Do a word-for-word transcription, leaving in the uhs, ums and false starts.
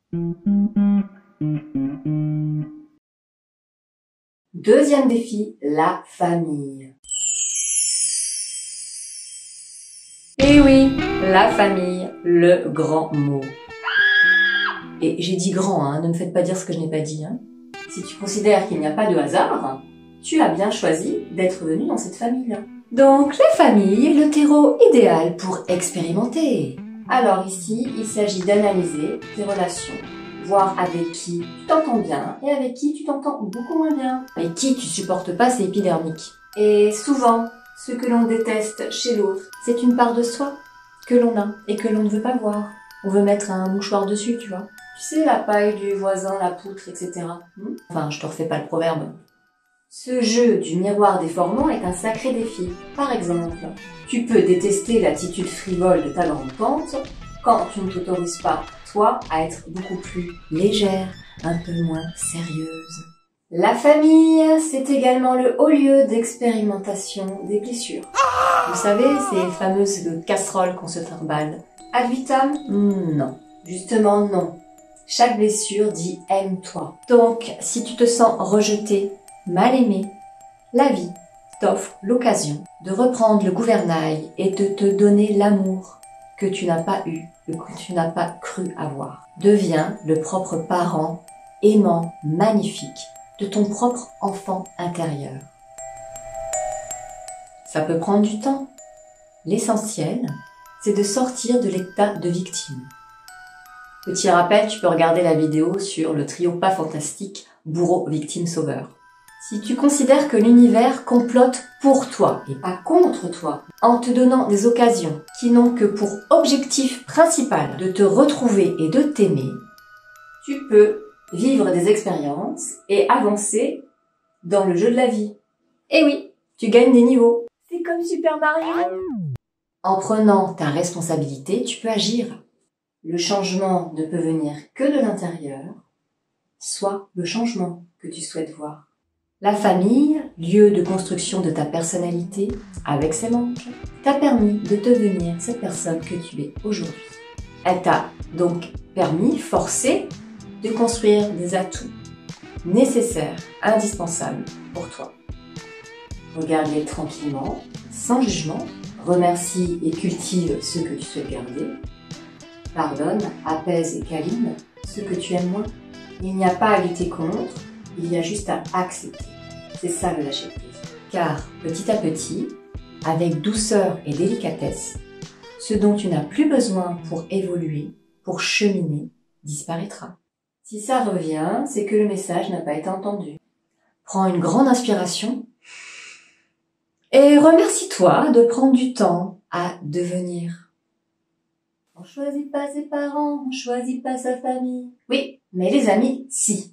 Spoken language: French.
Deuxième défi, la famille. Et oui, la famille, le grand mot. Et j'ai dit grand, hein, ne me faites pas dire ce que je n'ai pas dit. Hein. Si tu considères qu'il n'y a pas de hasard, tu as bien choisi d'être venu dans cette famille-là. Donc, la famille est le terreau idéal pour expérimenter. Alors ici, il s'agit d'analyser tes relations, voir avec qui tu t'entends bien et avec qui tu t'entends beaucoup moins bien. Avec qui tu supportes pas, c'est épidermique. Et souvent, ce que l'on déteste chez l'autre, c'est une part de soi que l'on a et que l'on ne veut pas voir. On veut mettre un mouchoir dessus, tu vois. Tu sais, la paille du voisin, la poutre, et cetera. Hmm enfin, je te refais pas le proverbe. Ce jeu du miroir déformant est un sacré défi. Par exemple, tu peux détester l'attitude frivole de ta grande tante quand tu ne t'autorises pas, toi, à être beaucoup plus légère, un peu moins sérieuse. La famille, c'est également le haut lieu d'expérimentation des blessures. Vous savez, ces fameuses casseroles qu'on se trimballe. Ad vitam? Non. Justement, non. Chaque blessure dit « aime-toi ». Donc, si tu te sens rejeté, mal aimé, la vie t'offre l'occasion de reprendre le gouvernail et de te donner l'amour que tu n'as pas eu, que tu n'as pas cru avoir. Deviens le propre parent aimant, magnifique, de ton propre enfant intérieur. Ça peut prendre du temps. L'essentiel, c'est de sortir de l'état de victime. Petit rappel, tu peux regarder la vidéo sur le trio pas fantastique bourreau, victime, sauveur. Si tu considères que l'univers complote pour toi et pas contre toi, en te donnant des occasions qui n'ont que pour objectif principal de te retrouver et de t'aimer, tu peux vivre des expériences et avancer dans le jeu de la vie. Et oui, tu gagnes des niveaux. C'est comme Super Mario. En prenant ta responsabilité, tu peux agir. Le changement ne peut venir que de l'intérieur, soit le changement que tu souhaites voir. La famille, lieu de construction de ta personnalité, avec ses manques, t'a permis de devenir cette personne que tu es aujourd'hui. Elle t'a donc permis, forcé, de construire des atouts nécessaires, indispensables pour toi. Regarde-les tranquillement, sans jugement, remercie et cultive ce que tu souhaites garder, pardonne, apaise et câline ce que tu aimes moins. Il n'y a pas à lutter contre, il y a juste à accepter. C'est ça le lâcher prise. Car petit à petit, avec douceur et délicatesse, ce dont tu n'as plus besoin pour évoluer, pour cheminer, disparaîtra. Si ça revient, c'est que le message n'a pas été entendu. Prends une grande inspiration et remercie-toi de prendre du temps à devenir. On choisit pas ses parents, on choisit pas sa famille. Oui, mais les amis, si.